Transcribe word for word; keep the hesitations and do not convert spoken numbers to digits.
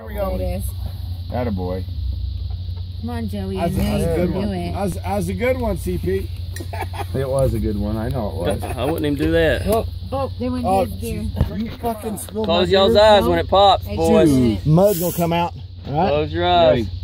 Here we go. There it is. Attaboy. Come on, Joey. That's, that's a good one. Do it. That's, that's a good one, C P. It was a good one. I know it was. I wouldn't even do that. Oh, oh, they went Oh, his gear. you fucking spilled Close my y'all's beer. eyes when it pops, I boys. did. Mud's gonna come out. All right. Close your eyes. Right.